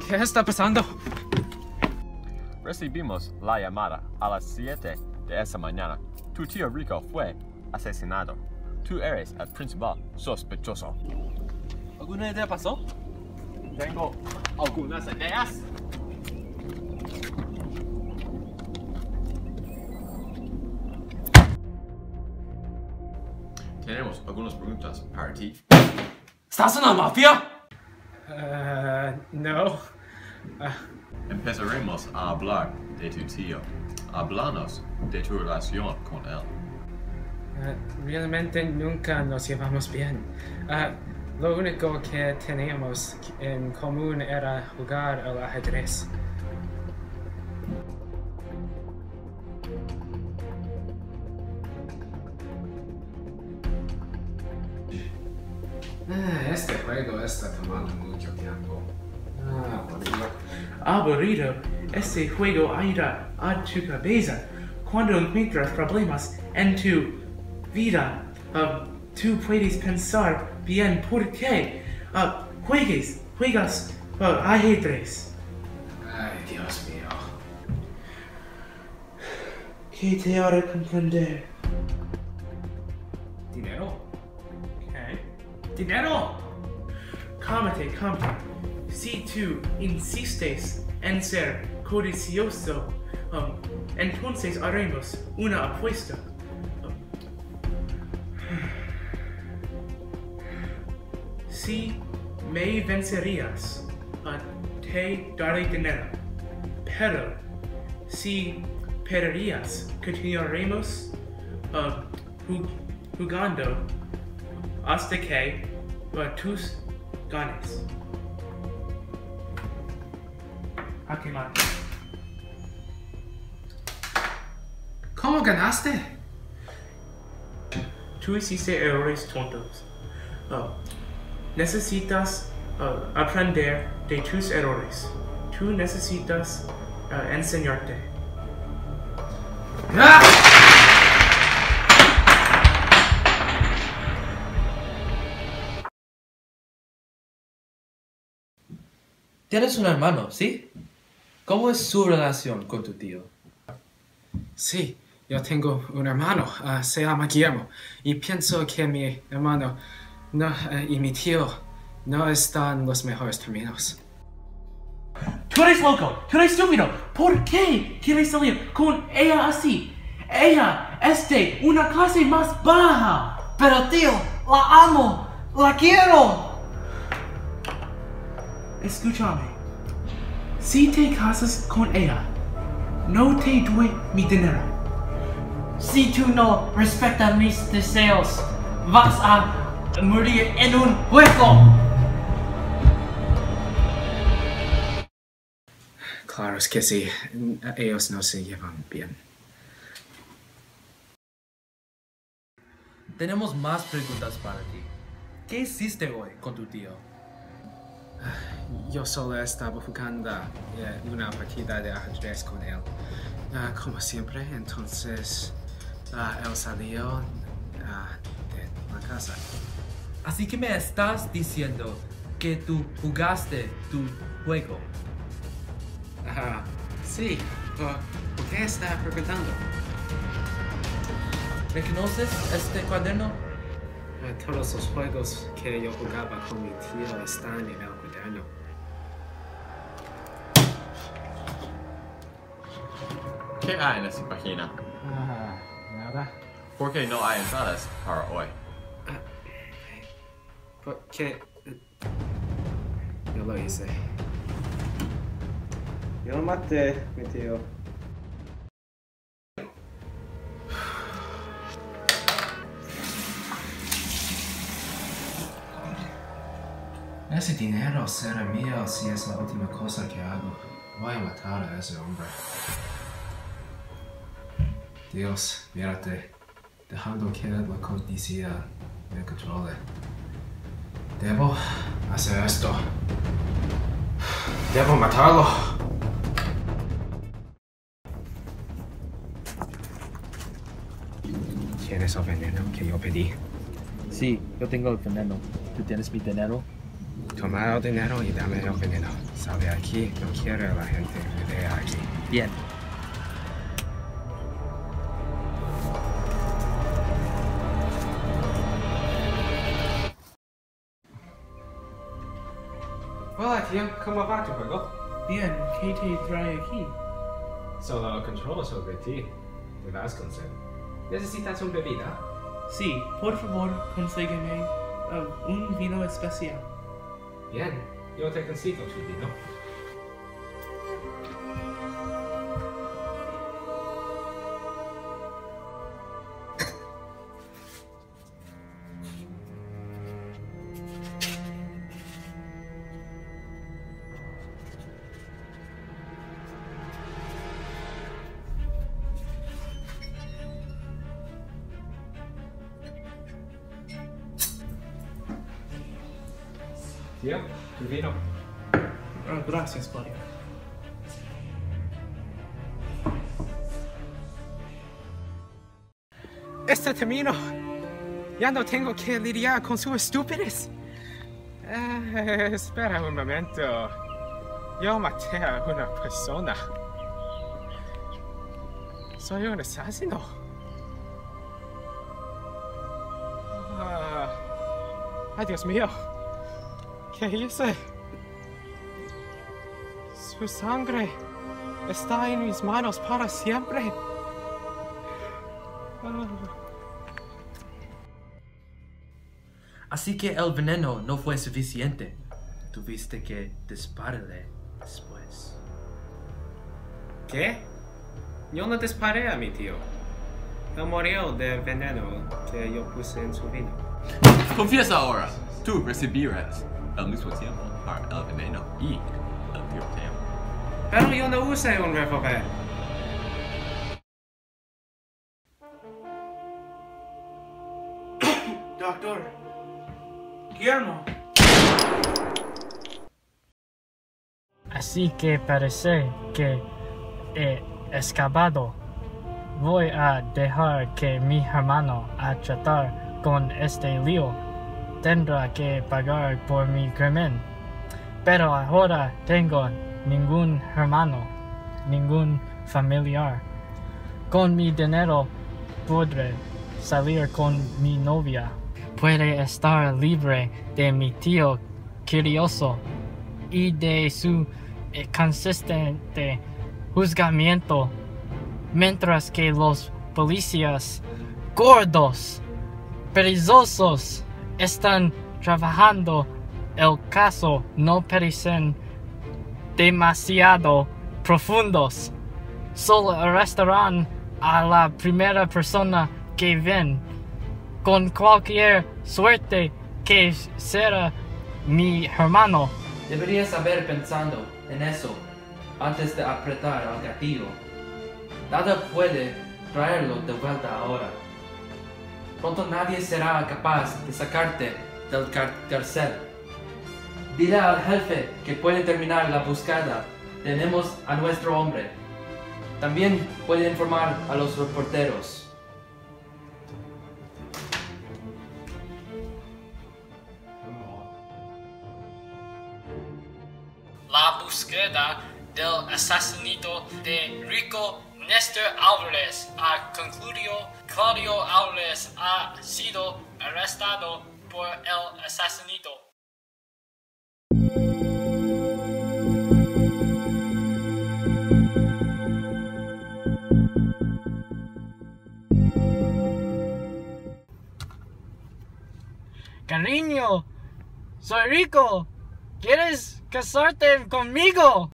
¿Qué está pasando? Recibimos la llamada a las 7 de esa mañana. Tu tío Rico fue asesinado. Tú eres el principal sospechoso. ¿Alguna idea pasó? Tengo algunas ideas. Tenemos algunas preguntas para ti. ¿Estás en la mafia? No. Empezaremos a hablar de tu tío. Háblanos de tu relación con él. Realmente nunca nos llevamos bien. Lo único que teníamos en común era jugar al ajedrez. Este juego está tomando mucho tiempo. Aburrido. Este juego irá a tu cabeza cuando encuentras problemas en tu vida. Tú puedes pensar bien por qué juegas ajedrez. Ay, Dios mío. ¿Qué te hará comprender? ¿Dinero? ¿Qué? ¿Dinero? Cálmate. Si tú insistes en ser codicioso, entonces haremos una apuesta. Si me vencerías, te daré dinero. Pero si perderías, continuaremos jugando hasta que tú ganes. ¿A qué más? ¿Cómo ganaste? Tú hiciste errores tontos. Necesitas aprender de tus errores. Tú necesitas enseñarte. Tienes un hermano, ¿sí? ¿Cómo es su relación con tu tío? Sí, yo tengo un hermano, se llama Guillermo, y pienso que mi hermano y mi tío no están en los mejores términos. ¡Tú eres loco! ¡Tú eres estúpido! ¿Por qué quieres salir con ella así? Ella es de una clase más baja. Pero tío, la amo, la quiero. Escúchame. Si te casas con ella, no te doy mi dinero. Si tú no respetas mis deseos, vas a morir en un juego. Claro, es que sí. Ellos no se llevan bien. Tenemos más preguntas para ti. ¿Qué hiciste hoy con tu tío? Yo solo estaba jugando una partida de ajedrez con él. Como siempre, entonces él salió de la casa. Así que me estás diciendo que tú jugaste tu juego. Sí. ¿Por qué está preguntando? ¿Reconoces este cuaderno? Todos los juegos que yo jugaba con mi tío están en el cuaderno. ¿Qué hay en esa página? Nada. ¿Por qué no hay entradas para hoy? Porque yo lo hice. Yo lo maté, mi tío. Ese dinero será mío si es la última cosa que hago. Voy a matar a ese hombre. Dios, mírate, dejando que la codicia me controle. Debo hacer esto. Debo matarlo. ¿Tienes el veneno que yo pedí? Sí, yo tengo el veneno. ¿Tú tienes mi dinero? Toma el dinero y dame el veneno. Sal de aquí. No quiero a la gente que me vea aquí. Bien. Hola, tío. ¿Cómo va tu juego? Bien, ¿qué te trae aquí? Solo controlo sobre ti. De Vasconcelos. ¿Necesitas una bebida? Sí, por favor, consígueme un vino especial. Bien. Yo te consigo tu vino. Tío, tu vino. Gracias, Claudio. Este termino. Ya no tengo que lidiar con sus estupidez. Espera un momento. Yo maté a una persona. Soy un asesino. Ay, Dios mío. ¿Qué hice? Su sangre está en mis manos para siempre. Así que el veneno no fue suficiente. Tuviste que dispararle después. ¿Qué? Yo no disparé a mi tío. Él murió del veneno que yo puse en su vino. Confiesa ahora, tú recibirás al mismo tiempo para el veneno y el tiroteo. Pero yo no usé un revólver. Doctor. Guillermo. Así que parece que he escapado. Voy a dejar que mi hermano a tratar con este lío. Tendrá que pagar por mi crimen. Pero ahora tengo ningún hermano, ningún familiar. Con mi dinero podré salir con mi novia. Puede estar libre de mi tío Kirioso y de su consistente juzgamiento, mientras que los policías gordos, perezosos, están trabajando el caso, no parecen demasiado profundos. Solo arrestarán a la primera persona que ven. Con cualquier suerte que será mi hermano. Deberías haber pensado en eso antes de apretar al gatillo. Nada puede traerlo de vuelta ahora. Pronto nadie será capaz de sacarte del cárcel. Dile al jefe que puede terminar la búsqueda. Tenemos a nuestro hombre. También puede informar a los reporteros. La búsqueda del asesinato de Rico Néstor Álvarez ha concluido. Claudio Álvarez ha sido arrestado por el asesinato. Cariño, soy Rico. ¿Quieres casarte conmigo?